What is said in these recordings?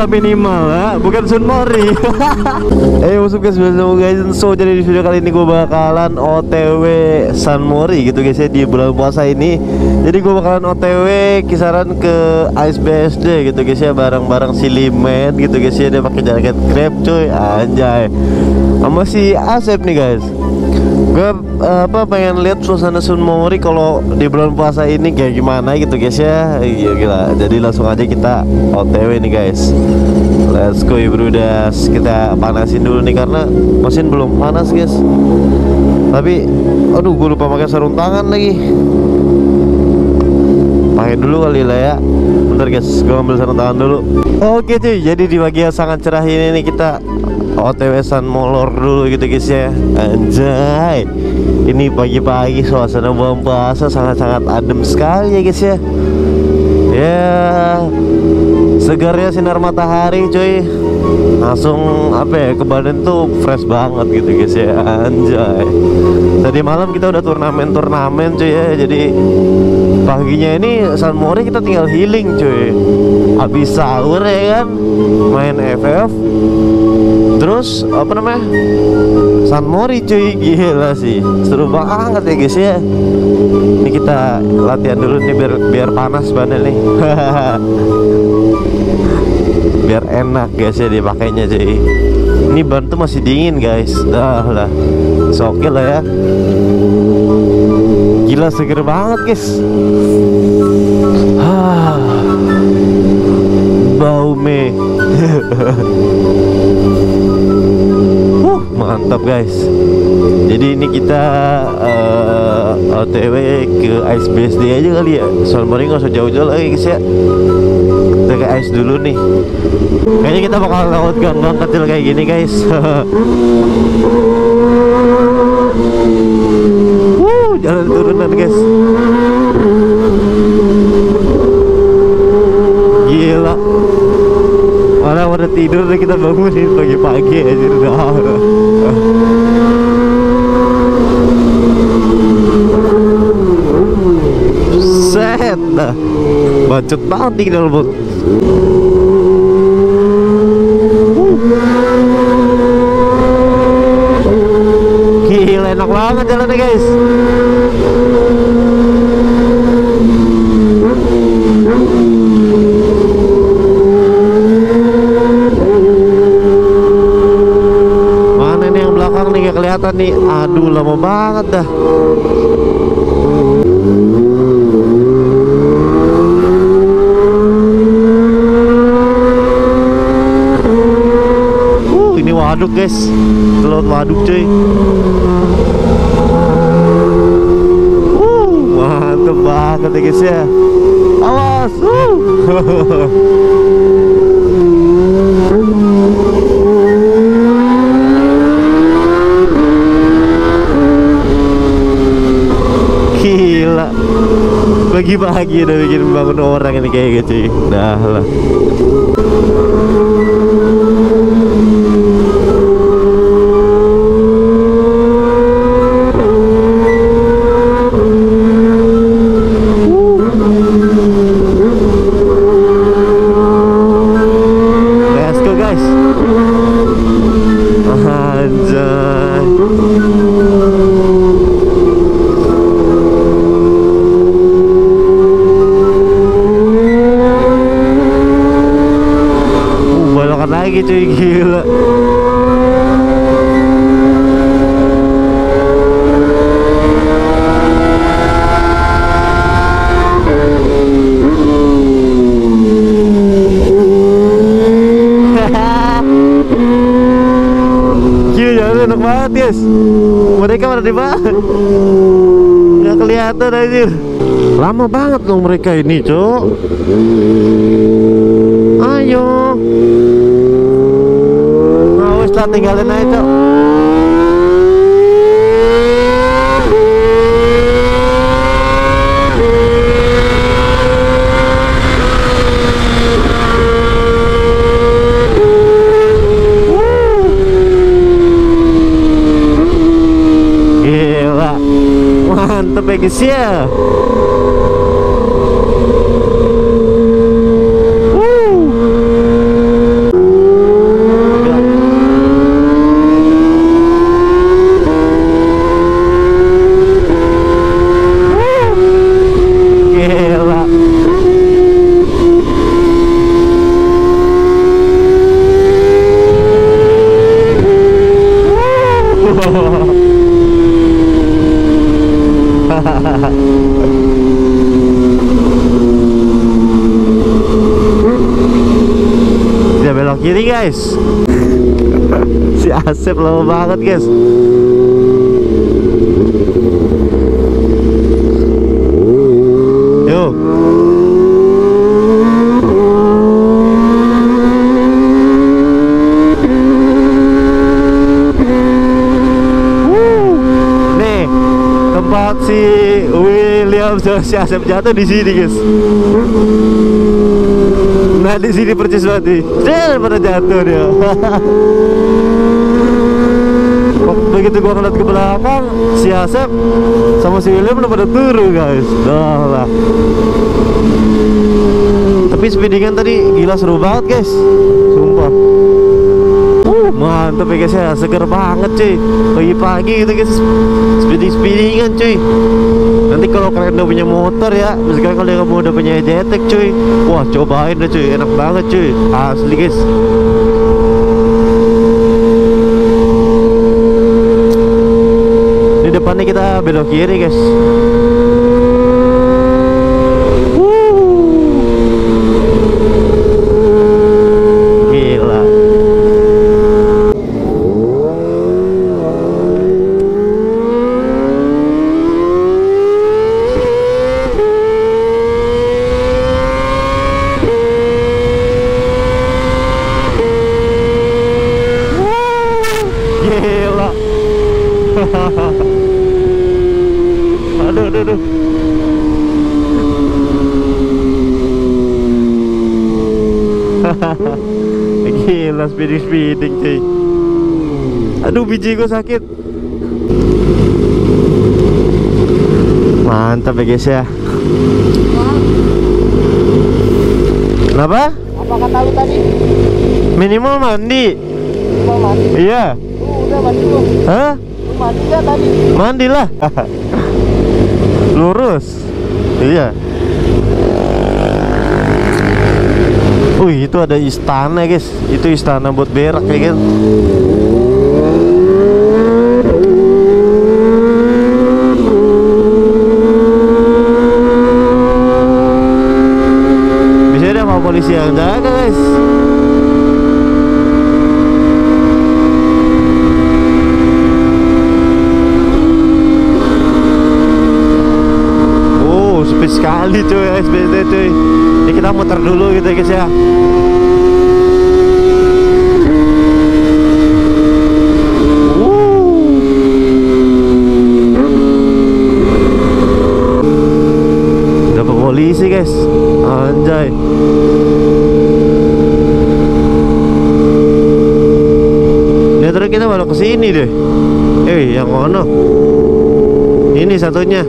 minimal ya, bukan Sun Mori. What's up guys, guys. So jadi di video kali ini gue bakalan OTW Sun Mori gitu guys ya, di bulan puasa ini. Jadi gue bakalan OTW kisaran ke Ice BSD gitu guys ya, bareng-bareng si Limet gitu guys ya. Dia pakai jaket Grab cuy, anjay. Sama si Asep nih guys. Gue pengen lihat suasana Sun Mori kalau di bulan puasa ini kayak gimana gitu guys ya. Iya gila. Jadi langsung aja kita OTW nih guys. Let's go ya brudas. Kita panasin dulu nih karena mesin belum panas guys. Tapi aduh gue lupa pakai sarung tangan lagi. Pakai dulu kali lah ya. Bentar guys, gue ambil sarung tangan dulu. Oke cuy, jadi di pagi yang sangat cerah ini nih kita OTW Sun Molor dulu gitu guys ya. Anjay, ini pagi-pagi suasana bulan puasa sangat-sangat adem sekali ya guys ya. Ya, segarnya sinar matahari cuy. Langsung ke badan tuh fresh banget gitu guys ya. Anjay. Tadi malam kita udah turnamen cuy ya. Jadi paginya ini Sun Mori kita tinggal healing cuy. Habis sahur ya kan, main FF. Terus Sun Mori cuy, gila sih, seru banget ya guys ya. Ini kita latihan dulu nih biar panas bannya nih. Biar enak guys ya dipakainya cuy. Ini ban tuh masih dingin guys. Dah lah, oke lah ya. Gila seger banget guys. Bau meh. Mantap guys. Jadi ini kita OTW ke Ice BSD aja kali ya. Sun Mori nggak usah jauh-jauh lagi guys ya. Kita ke Ice dulu nih. Kayaknya kita bakal lewat gang-gang kecil kayak gini guys. Jalan turunan guys. Gila. Orang udah tidur deh, kita bangunin pagi-pagi aja udah. Set dah. Bacot banget nih dalam bot. Gila enak banget jalannya guys. Kelihatan nih, aduh lama banget dah. Ini waduk guys, laut waduk cuy. Mantep banget ya guys ya. Awas. Gila, pagi-pagi udah bikin bangun orang ini kayak gitu. Dah lah. Let's go guys. Anjay. Lagi cuy, gila. Gila, enak banget guys. Mereka mana di mana? Nggak kelihatan anjir. Lama banget dong mereka ini cok. Ayo. Nah, tinggalin aja cok. Gila, mantep ya guys ya. kiri guys. Si Asep lama banget guys. Yuk. Nih tempat si William sama si Asep jatuh di sini guys. Nah di sini percis banget nih. Pada jatuh dia. Begitu gua ngeliat ke belakang, si Asep sama si William udah pada turun guys. Dah lah. Tapi speedingan tadi gila seru banget guys. Sumpah. Mantap ya guys ya, seger banget cuy. Pagi-pagi gitu guys, speedingan cuy. Nanti kalau kalian udah punya motor ya, misalkan kalau kamu udah punya JTEK cuy, wah cobain deh cuy, enak banget cuy, asli guys. Di depannya kita belok kiri guys. Gila. Gila. Aduh. Gila speeding cuy. Aduh biji gue sakit. Mantap ya guys ya. Kenapa? Apa kata lu tadi? Minimal mandi. Mau mandi? Iya. Udah mandi lu. Hah? Lu mandi gak tadi? Mandilah. Lurus. Iya. Itu ada istana guys. Itu istana buat berak ya kan. Bisa ada sama polisi yang jaga guys. Speed sekali cuy SBT cuy. Ini kita muter dulu gitu guys ya. Dapat polisi guys. Anjay. Ini terus kita malah kesini deh. Yang mana? Ini satunya.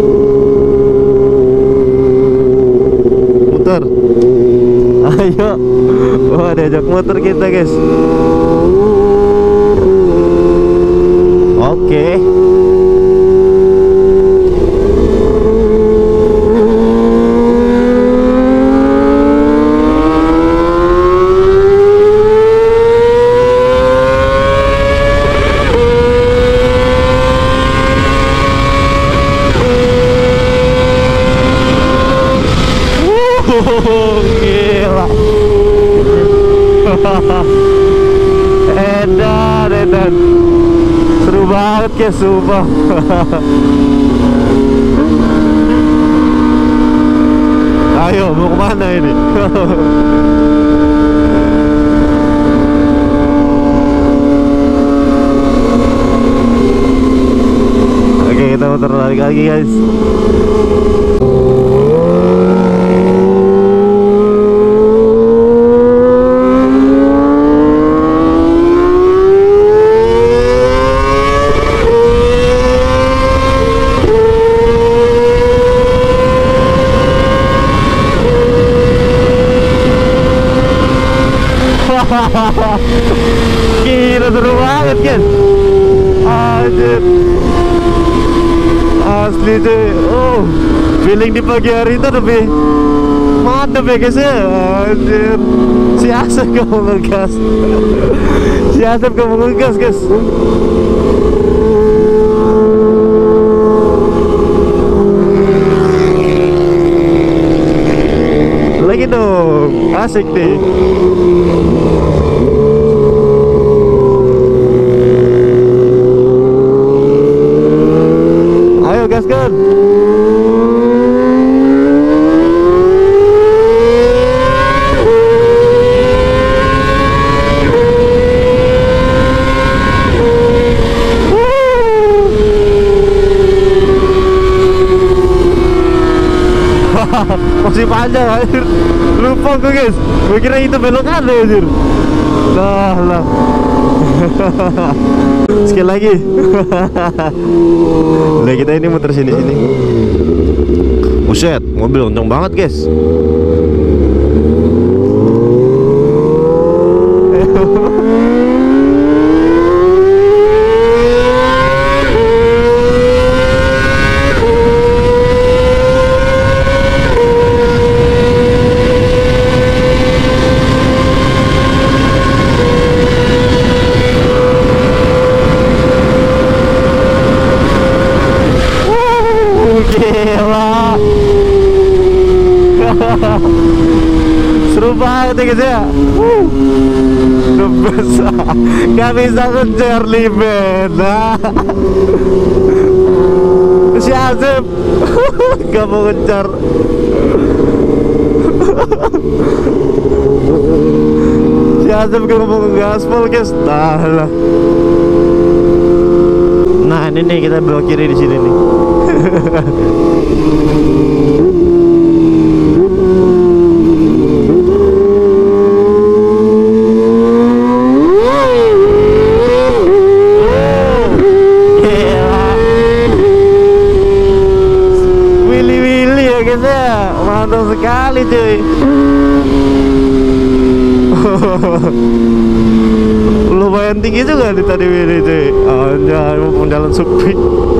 Ayo. Wah, diajak motor kita guys. Oke. Gila. Edan seru banget ya sumpah. Ayo mau kemana ini? Oke kita muter lagi guys. Gila seru banget kan. Anjir. Asli cuy. Feeling di pagi hari itu lebih mantep ya guys ya. Anjir. Si Asep kamu ngegas. Si Asep kamu ngegas guys. Lagi dong. Asik nih. gaskan. Masih panjang anjir. Lupa gue guys. Gue kira itu belokan deh anjir. Lah. Sekali lagi. Nah kita ini muter sini. Buset, mobil kenceng banget guys. Gila. Seru banget ya guys ya. Gak bisa ngejar limit. Si Azim gak mau ngejar. Si Azim gak mau ngegaspol guys. Nah ini nih kita belok kiri di sini nih. Willy ya guys ya, mantap sekali cuy. Lumayan tinggi juga nih tadi Willy cuy. Anjay, mau jalan sepi.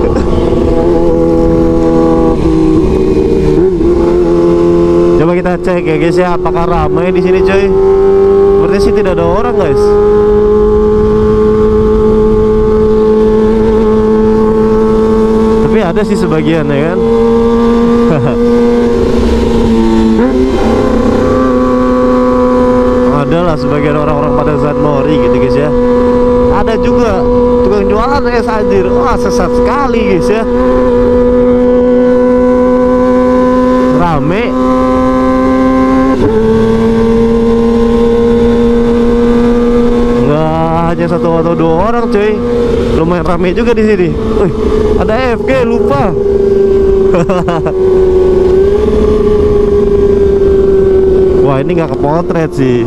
Coba kita cek ya guys ya, apakah ramai di sini cuy? Sepertinya sih tidak ada orang guys. Tapi ada sih sebagian ya kan. Ada lah sebagian orang-orang pada San Mori gitu guys ya. Ada juga tukang jualan es anjir. Wah sesat sekali guys ya. Rame. Nggak hanya satu atau dua orang cuy. Lumayan rame juga di sini. Wih, ada FG lupa. Wah ini nggak kepotret sih.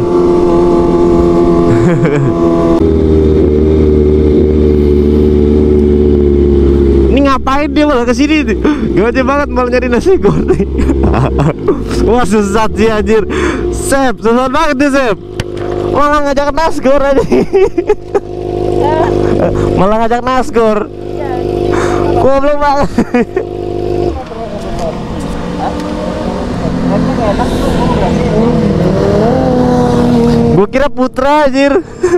Ini ngapain dia malah kesini? Gawatnya banget malah nyari nasi goreng. Wah sesat sih anjir. Sep, sesat banget nih Sep. Malah ngajak nasgor aja. Malah ngajak nasgor. Goblok banget. Gue kira Putra anjir.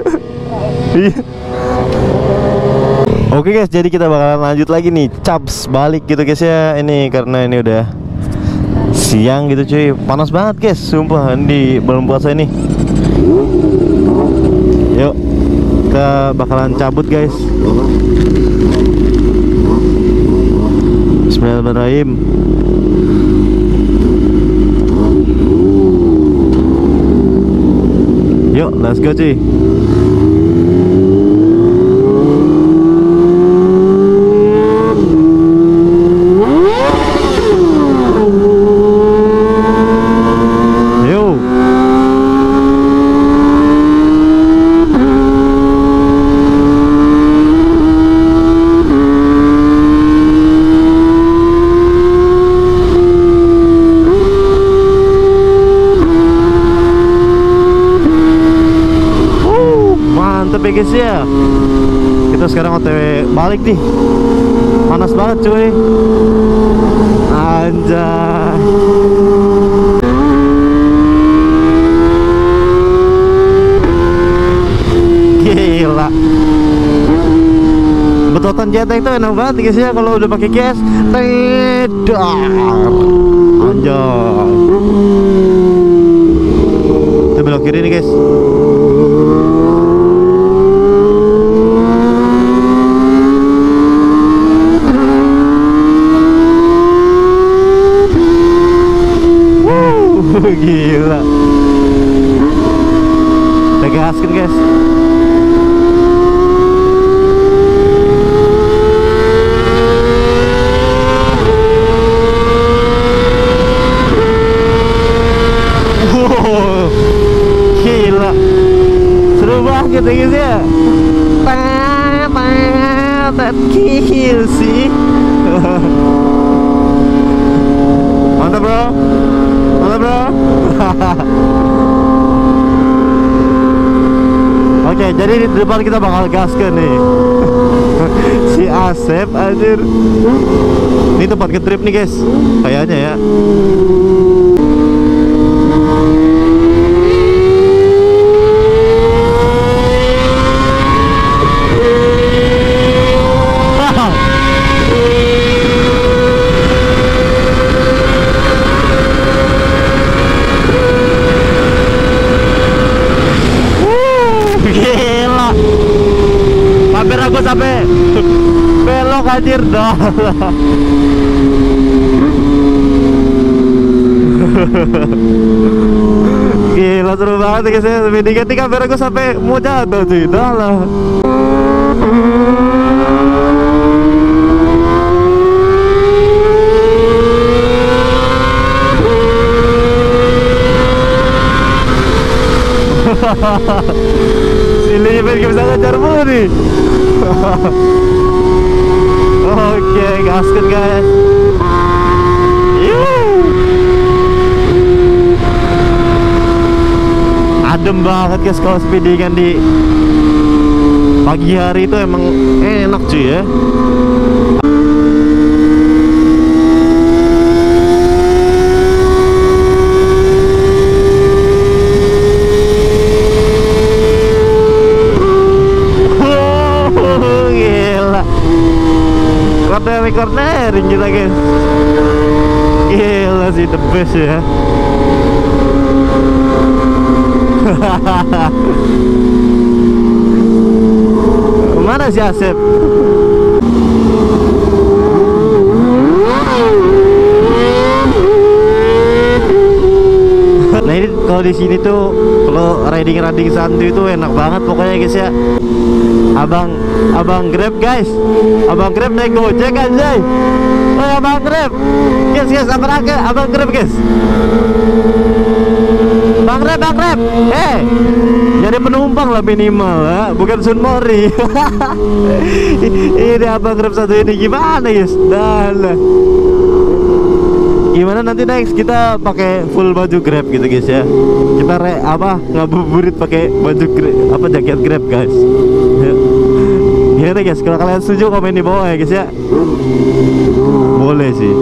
Oke guys, jadi kita bakalan lanjut lagi nih caps balik gitu guys ya. Ini karena ini udah siang gitu cuy. Panas banget guys, sumpah di bulan puasa ini. Yuk, kita bakalan cabut guys. Bismillahirrahmanirrahim. Yuk, let's go cuy. Mantep ya guys ya. Kita sekarang OTW balik nih. Panas banget cuy. Anjay. Gila. Betotan jeteng tuh enak banget guys ya kalau udah pakai gas. Tedar. Anjay. Kita belok kiri nih guys. Gila. Tegaskan guys. Wow, gila. Seru banget ya guys ya. That kill sih. Mantap bro. Mantap bro. Oke, jadi di depan kita bakal gaskan nih. Si Asep anjir. Ini tempat ngetrip nih guys. Kayaknya ya. Gila. Hampir aku sampai belok anjir dah. Gila seru banget guys ya. Dikit-dikit hampir aku sampai mau jatuh cuy. Dah lah. Sini pengen bisa ngejar mulu nih. Oke, gaskan guys. Adem banget guys kalau speedingan di pagi hari itu emang enak cuy ya. Cornering kita guys. Gila sih, the best ya. Mana si Asep? Nah ini kalau di sini tuh kalau riding santuy itu enak banget pokoknya guys ya. Abang Grab guys. Abang Grab naik Gojek anjay. Oh abang Grab. Guys, abang Grab guys. Bang Grab. Jadi penumpang lah minimal ya, bukan Sun Mori. Ini abang Grab satu ini gimana guys? Dan gimana nanti next kita pakai full baju Grab gitu guys ya. Kita ngabuburit pakai baju Grab, jaket Grab guys. Gimana guys, kalau kalian setuju komen di bawah ya guys ya. Boleh sih.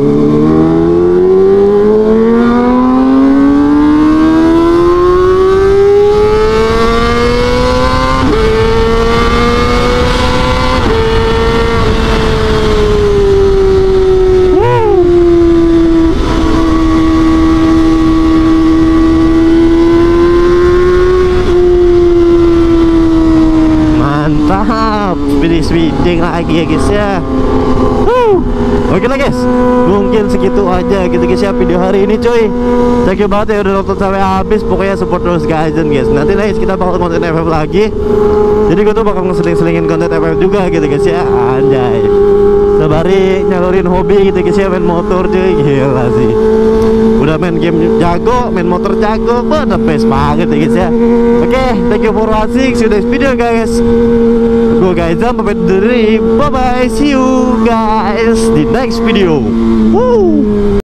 Speeding lagi ya guys ya. Oke lah guys, mungkin segitu aja gitu guys ya video hari ini cuy. Thank you banget ya udah nonton sampai habis. Pokoknya support terus guys. Nanti next kita bakal konten FF lagi. Jadi gue tuh bakal ngeseling-selingin konten FF juga gitu guys ya. Anjay, sebari nyalurin hobi gitu guys ya, main motor cuy. Gila sih, udah main game jago, main motor jago, the best banget ya guys ya. Oke, thank you for watching. See you next video guys. Gue guys, sampai dari bye bye. See you guys di next video. Woo.